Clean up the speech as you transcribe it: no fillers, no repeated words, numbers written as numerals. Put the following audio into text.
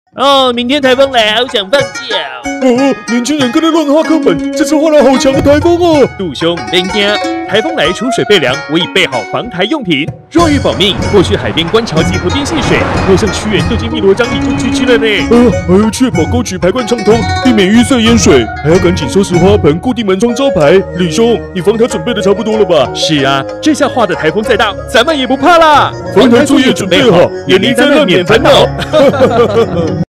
哦，明天台风来，好想放假哦，年轻人跟他乱画课本，这次画了好强的台风哦！ 杜兄别惊，台风来储水备粮，我已备好防台用品。若欲保命，或去海边观潮及河边戏水，或向屈原、斗金、汨罗江里中去了呢。 还要确保沟渠排灌畅通，避免淤塞淹水，还要赶紧收拾花盆，固定门窗招牌。李兄，你防台准备的差不多了吧？ 是啊，这下画的台风再大，咱们也不怕啦。 防台作业准备好，远离灾难免烦恼。